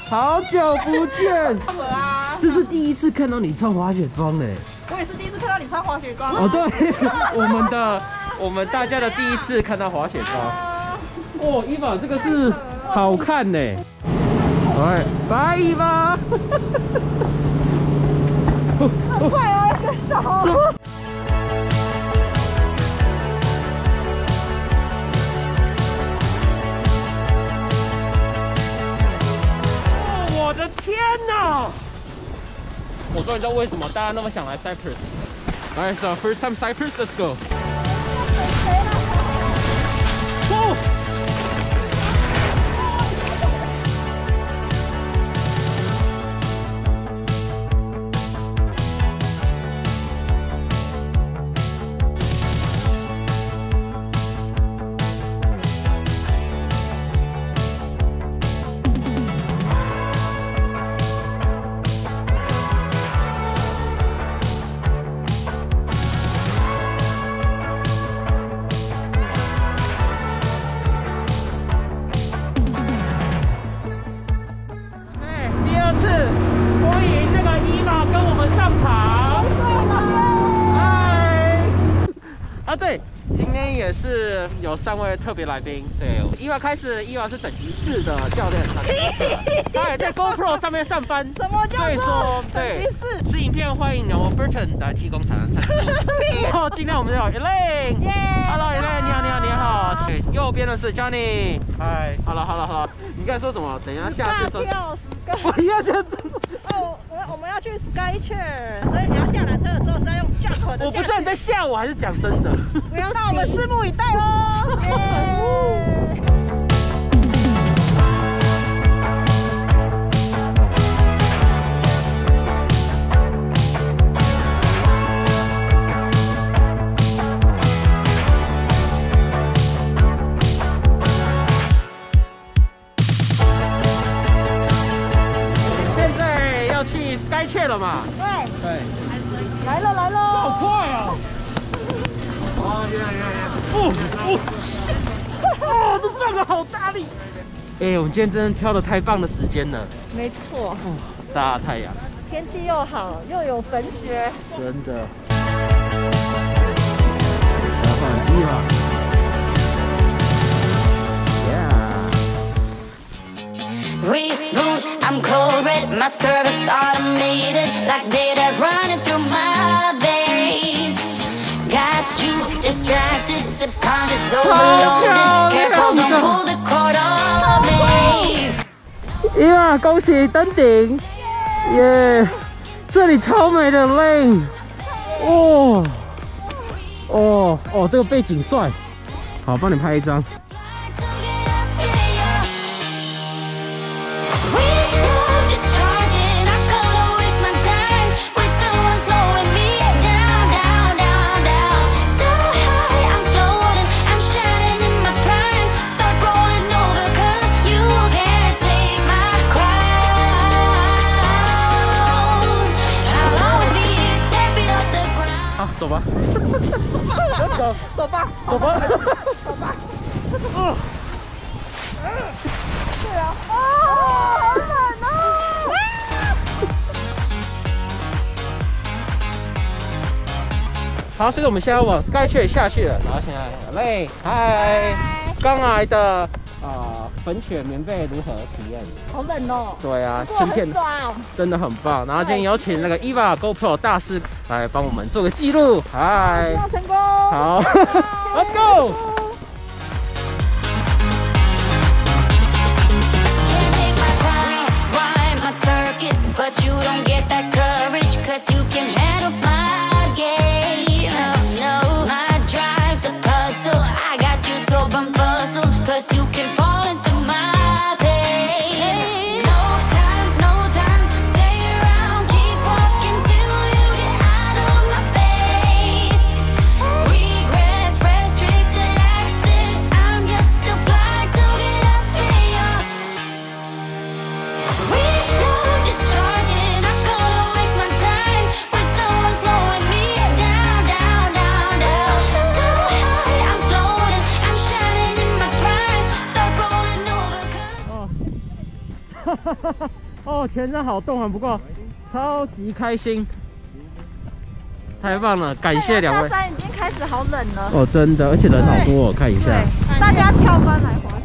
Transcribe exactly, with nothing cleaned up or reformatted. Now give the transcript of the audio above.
好久不见。啊！这是第一次看到你穿滑雪装嘞。 我也是第一次看到你穿滑雪装。 哦，对，我们的我们大家的第一次看到滑雪装。哦，伊娃，这个是好看呢。哎，拜伊娃。 很快哦，要跟手。 我的天哪！我终于知道为什么大家那么想来 Cyprus。Alright, so first time Cyprus, let's go. 对，今天也是有三位特别来宾，所以伊娃开始，伊娃是等级四的教练，他也在 GoPro 上面上班， 什么叫所以说对，是影片欢迎由 Burton 来提供产产出。然后今天我们有 Elaine，Hello Elaine， 你好你好你好。右边的是 Johnny， 嗨 ，Hello Hello Hello。你刚才说什么？等一下下去说。我要这样子。 哦，我我们要去 Skychair， 所以你要下缆车的时候是要用 jump 的。 我不知道你在吓我还是讲真的。 不要，那我们拭目以待哦。 Skychair 了嘛？ 对对， 来了来了， 好快啊！哦，越来越远，哦哦，哦，这转的好大力！哎，我们今天真的挑了太棒的时间了。 没错， 哦，大太阳， 天气又好，又有粉雪， 真的。要换地了。 Reboot, I'm cold red, my service automated, like data running through my veins. Got you distracted, subconscious overloaded. Careful, don't pull the cord on me. 呀，恭喜登顶！耶，这里超美的 Lane， 哦哦哦，这个背景帅，好，帮你拍一张。走吧，走走吧， 走吧， 走吧。 哦， 对啊，啊，好冷哦！ 好，所以我们现在往 Skychair 下去了，然后现在累，嗨，刚来的啊粉雪棉被如何体验？ 好冷哦。对啊，春天真的很棒。然后今天有请那个 Eva GoPro 大师来帮我们做个记录。嗨， 希望成功。 好 ，Let's go。 But you don't get that courage, cause you can handle my game. No, my drive's a puzzle. I got you so bumfuzzled, cause you can fall into my pain. No time, no time to stay around. Keep walking till you get out of my face. Regrets restricted 哦，全身好动啊，不过超级开心，太棒了！感谢两位。 山已经开始好冷了。 哦，真的，而且人好多哦，看一下。 大家翘班来滑。